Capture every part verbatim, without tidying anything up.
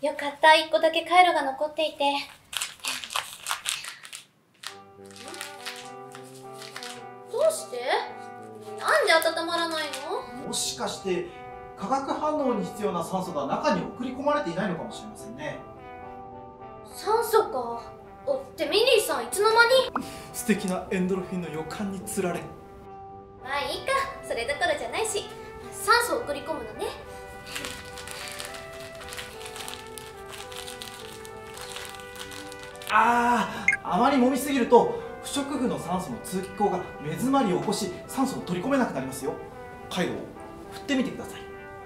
よかった、いっこだけ回路が残っていて。どうして？なんで温まらないの？ もしかして化学反応に必要な酸素が中に送り込まれていないのかもしれませんね。 酸素か。おってミリーさんいつの間に？ 素敵なエンドルフィンの予感につられ。 まあいいか、それどころじゃないし、酸素を送り込むのね。 ああ、あまり揉みすぎると不織布の酸素の通気口が目詰まりを起こし、酸素を取り込めなくなりますよ。回路を振ってみてください。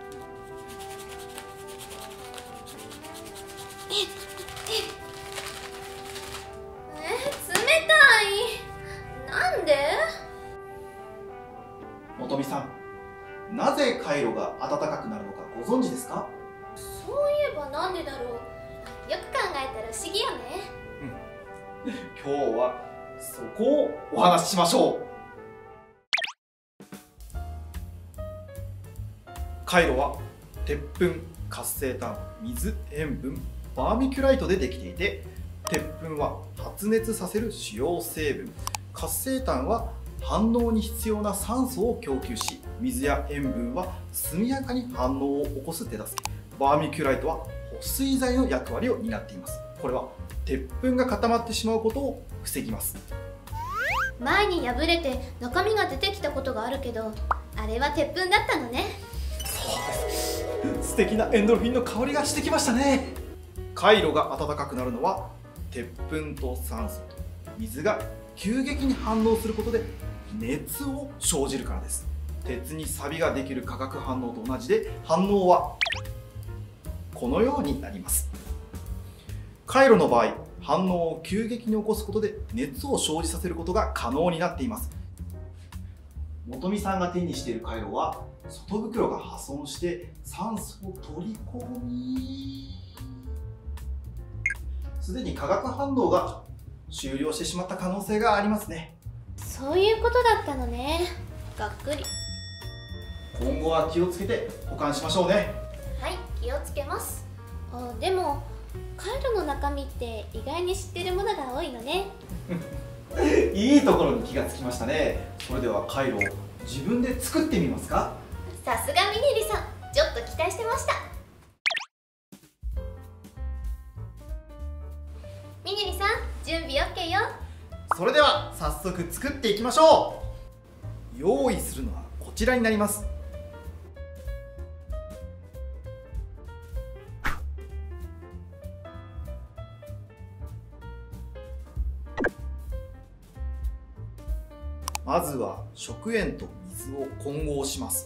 え、冷たい。なんで？ 元美さん、なぜ回路が温かくなるのかご存知ですか？ そういえばなんでだろう。よく考えたら不思議よね。 うん、今日はそこをお話ししましょう。回路は鉄粉、活性炭、水、塩分、バーミキュライトでできていて、鉄粉は発熱させる主要成分、活性炭は反応に必要な酸素を供給し、水や塩分は速やかに反応を起こす手助け、バーミキュライトは保水剤の役割を担っています。これは鉄粉が固まってしまうことを防ぎます。 前に破れて中身が出てきたことがあるけど、あれは鉄粉だったのね。 そうです。素敵なエンドルフィンの香りがしてきましたね。回路が温かくなるのは鉄粉と酸素と水が急激に反応することで熱を生じるからです。鉄に錆ができる化学反応と同じで、反応はこのようになります。回路の場合、反応を急激に起こすことで熱を生じさせることが可能になっています。元美さんが手にしている回路は外袋が破損して酸素を取り込み、すでに化学反応が終了してしまった可能性がありますね。 そういうことだったのね。がっくり。 今後は気をつけて保管しましょうね。 はい、気をつけます。あ、でも回路の中身って意外に知ってるものが多いのね。 いいところに気がつきましたね。それでは回路を自分で作ってみますか？ さすがミネリさん、ちょっと期待してました。ミネリさん、準備 オーケー よ。 それでは早速作っていきましょう。用意するのはこちらになります。まずは食塩と水を混合します。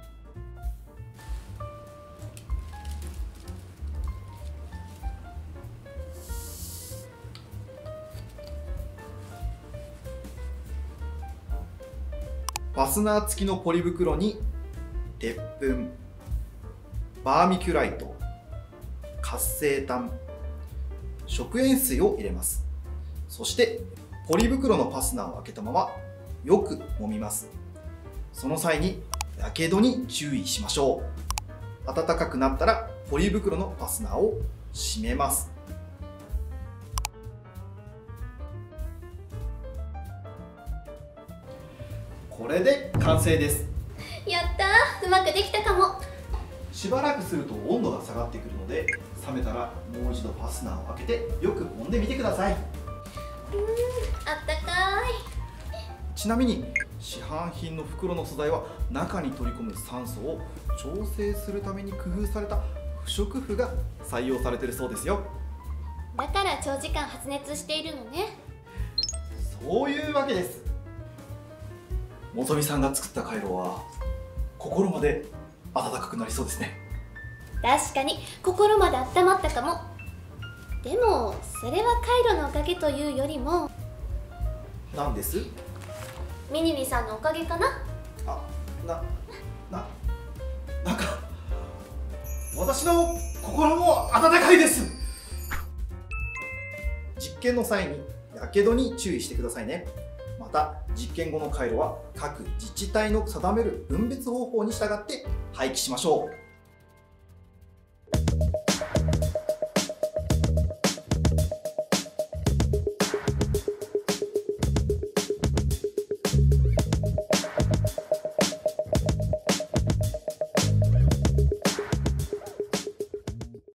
ファスナー付きのポリ袋に鉄粉、バーミキュライト、活性炭、食塩水を入れます。そしてポリ袋のファスナーを開けたままよく揉みます。その際にやけどに注意しましょう。温かくなったらポリ袋のファスナーを閉めます。これで完成です。 やったー、うまくできたかも。 しばらくすると温度が下がってくるので、冷めたらもう一度ファスナーを開けてよく揉んでみてください。 うーん、あったかい。 ちなみに市販品の袋の素材は中に取り込む酸素を調整するために工夫された不織布が採用されているそうですよ。 だから長時間発熱しているのね。 そういうわけです。元美さんが作った回路は心まで温かくなりそうですね。 確かに心まで温まったかも。でもそれは回路のおかげというよりも、 なんです？ ミニリさんのおかげかな。 あ、な、な、なんか私の心も温かいです。実験の際にやけどに注意してくださいね。また実験後の回路は各自治体の定める分別方法に従って廃棄しましょう。